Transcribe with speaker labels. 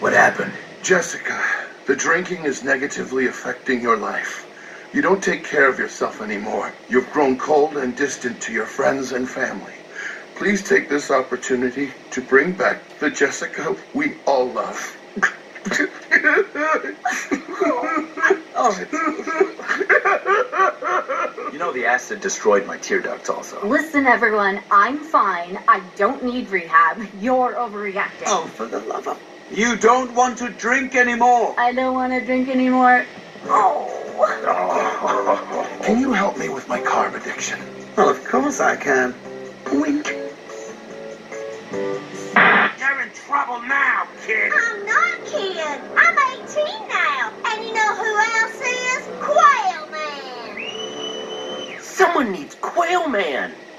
Speaker 1: What happened?
Speaker 2: Jessica, the drinking is negatively affecting your life. You don't take care of yourself anymore. You've grown cold and distant to your friends and family. Please take this opportunity to bring back the Jessica we all love.
Speaker 1: You know the acid destroyed my tear ducts also.
Speaker 3: Listen, everyone, I'm fine. I don't need rehab. You're overreacting.
Speaker 1: Oh, for the love of... You don't want to drink anymore.
Speaker 3: I don't want to drink anymore. Oh.
Speaker 2: Can you help me with my carb addiction?
Speaker 1: Well, of course I can. Wink.
Speaker 4: You're in trouble now, kid.
Speaker 5: I'm not kid. I'm 18 now. And you know who else is? Quail Man.
Speaker 4: Someone needs Quail Man.